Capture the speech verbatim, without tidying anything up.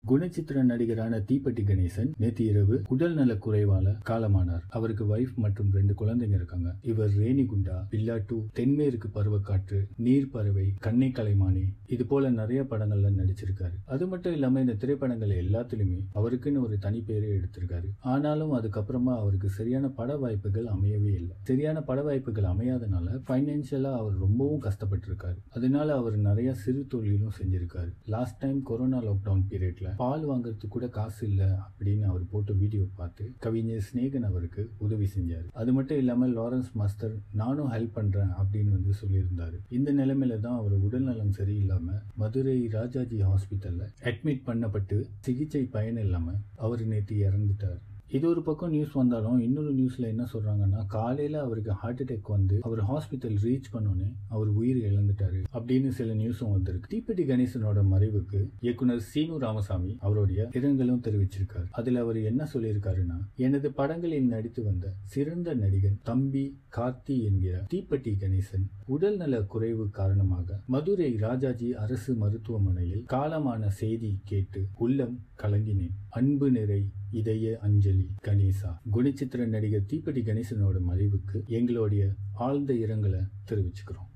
குணச்சித்திர நடிகரான தீப்பெட்டி கணேசன் நேற்று இரவு உடல் நல குறைவால காலமானார். அவருக்கு வைஃப் மற்றும் ரெண்டு குழந்தைங்க இருக்காங்க. இவர் ரேணிகுண்டா, பில்லாட்டு, தென்மேற்கு பருவக்காற்று, நீர் பறவை, கண்ணை கலைமானி இது போல நிறைய படங்கள்ல நடிச்சிருக்காரு. அது மட்டும் இல்லாம இந்த திரைப்படங்கள் எல்லாத்திலுமே அவருக்குன்னு ஒரு தனி பேரை எடுத்திருக்காரு. ஆனாலும் அதுக்கப்புறமா அவருக்கு சரியான பட வாய்ப்புகள் அமையவே இல்லை. சரியான பட வாய்ப்புகள் அமையாதனால பைனான்சியலா அவர் ரொம்பவும் கஷ்டப்பட்டு இருக்காரு. அதனால அவர் நிறைய சிறு தொழிலும் செஞ்சிருக்காரு. லாஸ்ட் டைம் கொரோனா லாக்டவுன் பீரியட்ல பால் வாங்குறதுக்கு கூட காசு இல்ல அப்படின்னு அவர் போட்ட வீடியோ பார்த்து கவிஞர் ஸ்நேகன் அவருக்கு உதவி செஞ்சாரு. அது மட்டும் இல்லாம லாரன்ஸ் மாஸ்டர் நானும் ஹெல்ப் பண்றேன் அப்படின்னு வந்து சொல்லியிருந்தாரு. இந்த நிலைமையில தான் அவர் உடல்நலம் சரியில்லாம மதுரை ராஜாஜி ஹாஸ்பிட்டல்ல அட்மிட் பண்ணப்பட்டு சிகிச்சை பயன் இல்லாம அவர் நேற்று இறந்துட்டார். இது ஒரு பக்கம் நியூஸ் வந்தாலும் இன்னொரு நியூஸ்ல என்ன சொல்றாங்கன்னா, காலையில அவருக்கு ஹார்ட் அட்டாக் வந்து அவர் ஹாஸ்பிட்டல் ரீச் பண்ணோன்னே அவர் உயிர் இழந்துட்டாரு அப்படின்னு சில நியூஸும் வந்திருக்கு. தீப்பெட்டி கணேசனோட மறைவுக்கு இயக்குனர் சீனு ராமசாமி அவருடைய இரங்கலும் தெரிவிச்சிருக்காரு. அதுல அவர் என்ன சொல்லியிருக்காருன்னா, எனது படங்களில் நடித்து வந்த சிறந்த நடிகன் தம்பி கார்த்தி என்கிற தீப்பெட்டி கணேசன் உடல் நல குறைவு காரணமாக மதுரை ராஜாஜி அரசு மருத்துவமனையில் காலமான செய்தி கேட்டு உள்ளம் கலங்கினேன். அன்பு நிறை இதய அஞ்சலி கணேசா. குணச்சித்திர நடிகர் தீப்பெட்டி கணேசனோட மறைவுக்கு எங்களுடைய ஆழ்ந்த இரங்கலை தெரிவிச்சுக்கிறோம்.